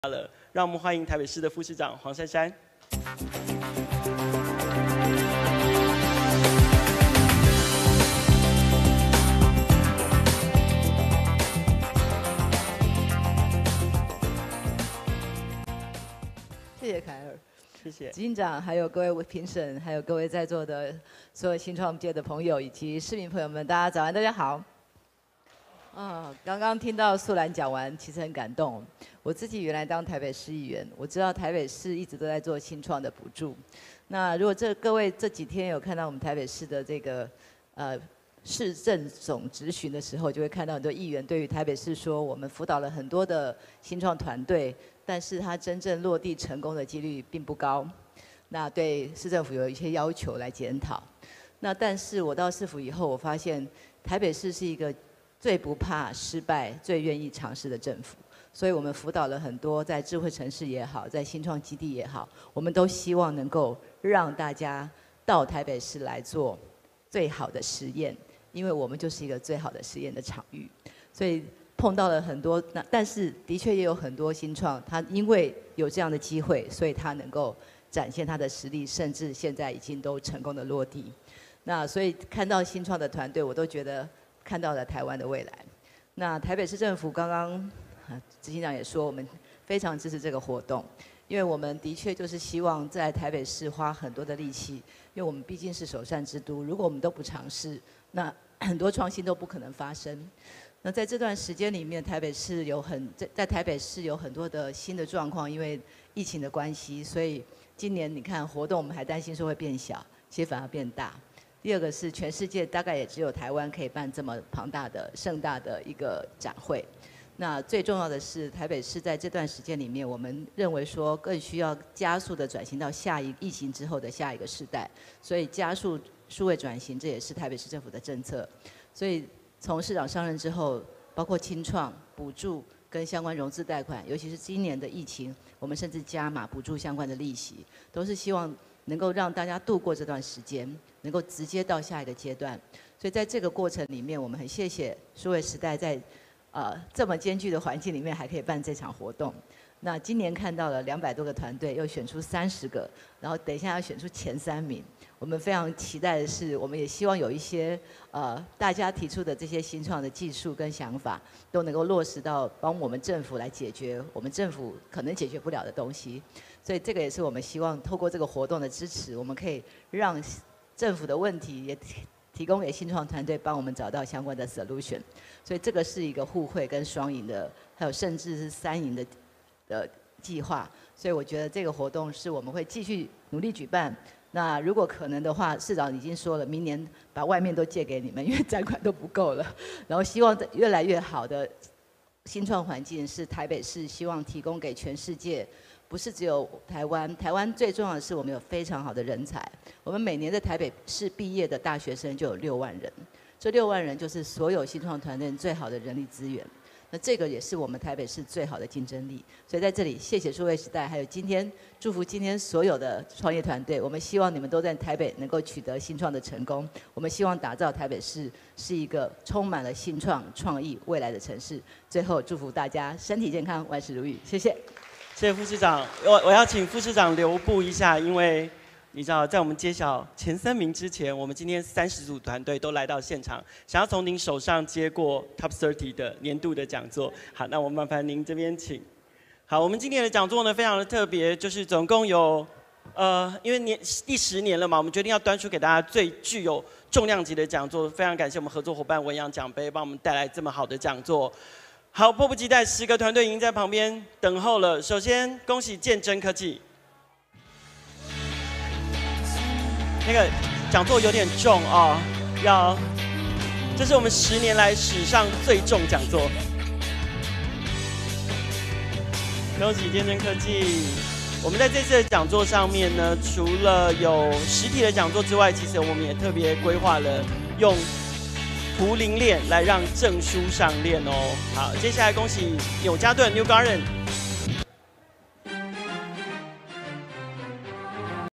了，让我们欢迎台北市的副市长黄珊珊。 谢谢凯尔， 谢谢执行长，还有各位评审，还有各位在座的所有新创界的朋友以及市民朋友们，大家早安，大家好。刚刚听到素兰讲完，其实很感动。我自己原来当台北市议员，我知道台北市一直都在做新创的补助。那如果各位这几天有看到我们台北市的这个市政总质询的时候，就会看到很多议员对于台北市说，我们辅导了很多的新创团队，但是它真正落地成功的几率并不高。那对市政府有一些要求来检讨。那但是我到市府以后，我发现台北市是一个最不怕失败、最愿意尝试的政府，所以我们辅导了很多在智慧城市也好，在新创基地也好，我们都希望能够让大家到台北市来做最好的实验，因为我们就是一个最好的实验的场域。所以碰到了很多，但是的确也有很多新创，它因为有这样的机会，所以它能够展现它的实力，甚至现在已经都成功的落地。那所以看到新创的团队，我都觉得看到了台湾的未来。那台北市政府刚刚执行长也说，我们非常支持这个活动，因为我们的确就是希望在台北市花很多的力气，因为我们毕竟是首善之都，如果我们都不尝试，那很多创新都不可能发生。那在这段时间里面，在台北市有很多的新的状况，因为疫情的关系，所以今年你看活动我们还担心说会变小，其实反而变大。第二个是全世界大概也只有台湾可以办这么庞大的盛大的一个展会。那最重要的是台北市在这段时间里面，我们认为说更需要加速的转型到疫情之后的下一个世代，所以加速数位转型，这也是台北市政府的政策。所以从市长上任之后，包括青创补助跟相关融资贷款，尤其是今年的疫情，我们甚至加码补助相关的利息，都是希望能够让大家度过这段时间，能够直接到下一个阶段。所以在这个过程里面，我们很谢谢数位时代在这么艰巨的环境里面还可以办这场活动。那今年看到了200多个团队，又选出30个，然后等一下要选出前3名。我们非常期待的是，我们也希望有一些大家提出的这些新创的技术跟想法，都能够落实到帮我们政府来解决我们政府可能解决不了的东西。所以这个也是我们希望透过这个活动的支持，我们可以让政府的问题也提供给新创团队帮我们找到相关的 solution。所以这个是一个互惠跟双赢的，还有甚至是3赢的计划。所以我觉得这个活动是我们会继续努力举办。那如果可能的话，市长已经说了，明年把外面都借给你们，因为展馆都不够了。然后希望越来越好的新创环境是台北市希望提供给全世界，不是只有台湾。台湾最重要的是我们有非常好的人才，我们每年在台北市毕业的大学生就有6万人，这6万人就是所有新创团队最好的人力资源。那这个也是我们台北市最好的竞争力，所以在这里谢谢数位时代，还有祝福今天所有的创业团队。我们希望你们都在台北能够取得新创的成功。我们希望打造台北市是一个充满了新创、创意、未来的城市。最后祝福大家身体健康，万事如意。谢谢。 谢谢副市长，我要请副市长留步一下，因为你知道，在我们揭晓前3名之前，我们今天30组团队都来到现场，想要从您手上接过 Top 30的年度的讲座。好，那我们麻烦您这边请。好，我们今天的讲座呢非常的特别，就是总共有因为第10年了嘛，我们决定要端出给大家最具有重量级的讲座。非常感谢我们合作伙伴文扬奖杯帮我们带来这么好的讲座。好，迫不及待，10个团队已经在旁边等候了。首先恭喜建臻科技。那个讲座有点重哦，这是我们10年来史上最重讲座。恭喜建臻科技！我们在这次的讲座上面呢，除了有实体的讲座之外，其实我们也特别规划了用图灵链来让证书上链哦。好，接下来恭喜纽加顿 New Garden